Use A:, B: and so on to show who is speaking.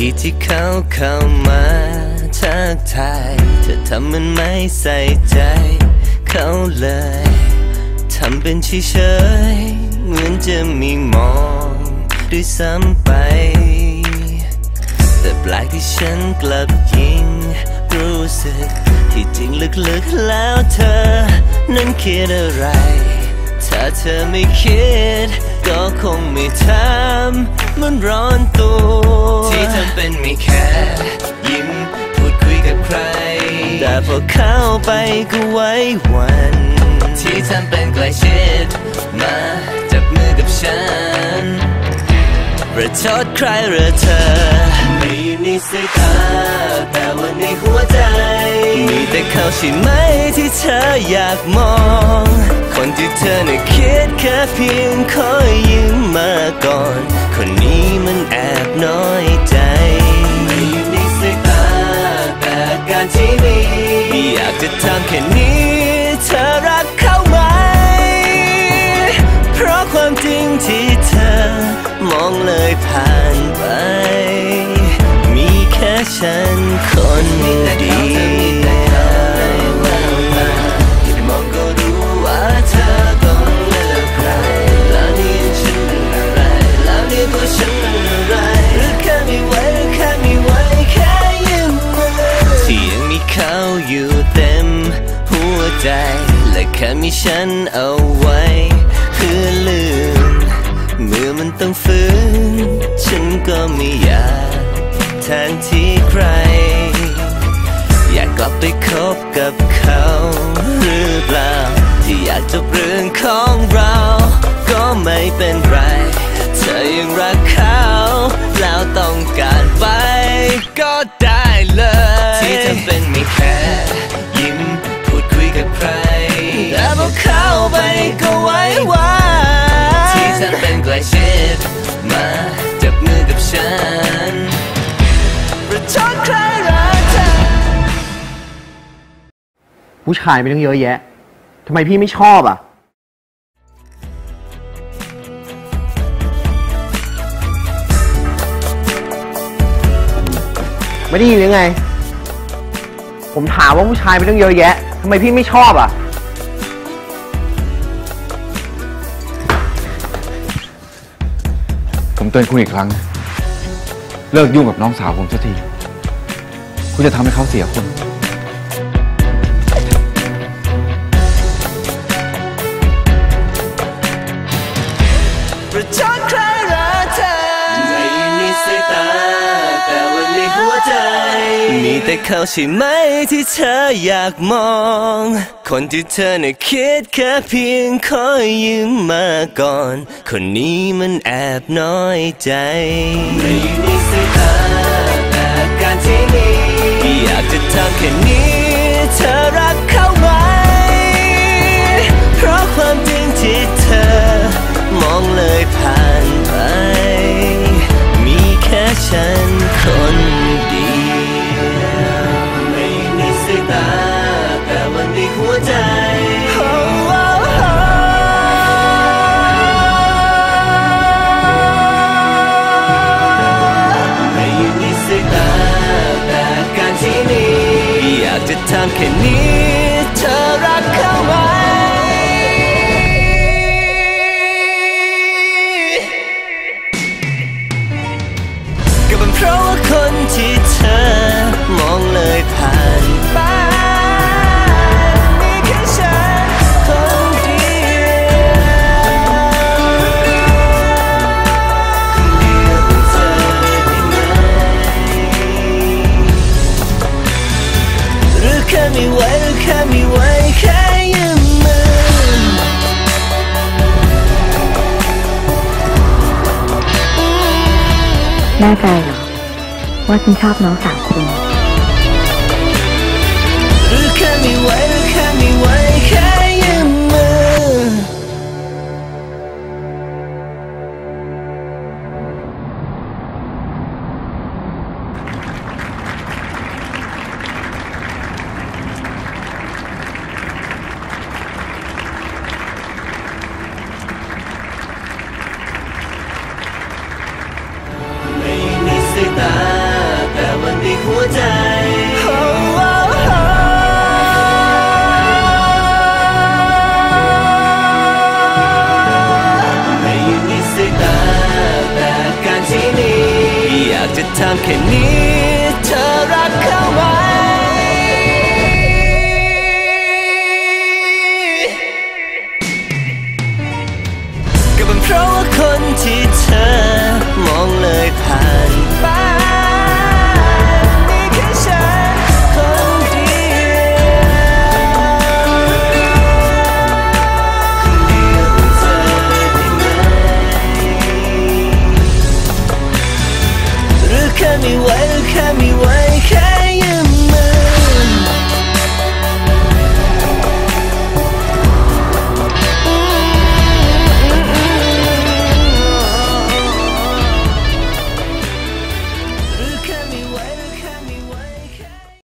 A: ทีที่เข้ามาทักทายเธอทำมันไม่ใส่ใจเขาเลยทำเป็นเฉยๆเหมือนจะมีมองด้วยซ้ำไปแต่แปลกที่ฉันกลับยิ่งรู้สึกที่จริงลึกๆแล้วเธอนั้นคิดอะไรถ้าเธอไม่คิดก็คงไม่ทำมันร้อนตัวที่ทำเป็นไม่แค่ยิ้มพูดคุยกับใครแต่พอเข้าไปก็ไว้วันที่ทำเป็นใกล้ชิดมาจับมือกับฉันประชดใครหรือเธอไม่อยู่ในสายตาแต่ว่าในหัวใจมีแต่เขาใช่ไหมที่เธออยากมองคนที่เธอน่ะคิดแค่เพียงขอยืมมาก่อนคนนี้มันแอบน้อยใจไม่อยู่ในสายตาแต่การที่มีอยากจะทำแค่นี้เธอรักเขาไหมเพราะความจริงที่เธอมองเลยผ่านไปมีแค่ฉันคนเดียวมองก็รู้ว่าเธอต้องเลิกใครแล้วนี่ฉันเป็นอะไรแล้วนี่ตัวฉันเป็นอะไรหรือแค่ไม่ไหวหรือแค่ไม่ไหวแค่ยืมมือที่ยังมีเขาอยู่เต็มหัวใจและแค่มีฉันเอาไว้เพื่อลืมเมื่อมันต้องฟื้นฉันก็ไม่อยากแทนที่ใครอยากกลับไปคบกับเขาหรือเปล่าที่อยากจบเรื่องของเราก็ไม่เป็นไรเธอยังรักเขาแล้วต้องการไปก็ได้เลยที่ทำเป็นไม่แค่ยิ้มพูดคุยกับใครแต่พอเข้าไปก็ไว้วันที่ฉันเป็นใกล้ชิดมาจับมือกับฉันประชดใครรักเธอ
B: ผู้ชายไม่ต้องเยอะแยะทำไมพี่ไม่ชอบอ่ะไม่ได้ยินยังไงผมถามว่าผู้ชายไม่ต้องเยอะแยะทำไมพี่ไม่ชอบอ่ะ
C: ผมเตือนคุณอีกครั้งเลิกยุ่งกับน้องสาวผมสักทีคุณจะทำให้เขาเสียคน
A: ประชดใครรักเธอไม่อยู่ในสายตาแต่ว่าในหัวใจมีแต่เขาใช่ไหมที่เธออยากมองคนที่เธอน่ะคิดแค่เพียงขอยืมมาก่อนคนนี้มันแอบน้อยใจไม่อยู่ในสายตาแต่การที่มีอยากจะทำแค่นี้เธอรักเขาไหมเพราะความจริงที่เธอมองเลยผ่านไปมีแค่ฉันคนเดียวไม่อยู่ในสายตาแต่ว่าในหัวใจไม่อยู่ในสายตาแต่การที่มีอยากจะทำแค่นี้เธอรักเขาไหมเพราะว่าคนที่เธอมองเลยผ่านไปมีแค่ฉันคนเดียวคนเดียวของเธอได้ไหมหรือแค่ไม่ไหวหรือแค่ไม่ไหวแค่ยืมมือ
D: แน่ใจเหรอว่าฉันชอบน้องสาวคุณ
A: หรือแค่ไม่ไหวหรือแค่ไม่ไหวแค่ยืมมือไม่อยู่ในสายตาหัวใจไม่ยืนในสายตาแต่การที่นี้อยากจะทำแค่นี้เธอรักเขาไหมก็เป็นเพราะว่าคนที่เธอมองเลยผ่านไปมีแค่ฉันคนเดียวคนเดียวเธอได้ไหมหรือแค่ไม่ไหวหรือแค่ไม่ไหวแค่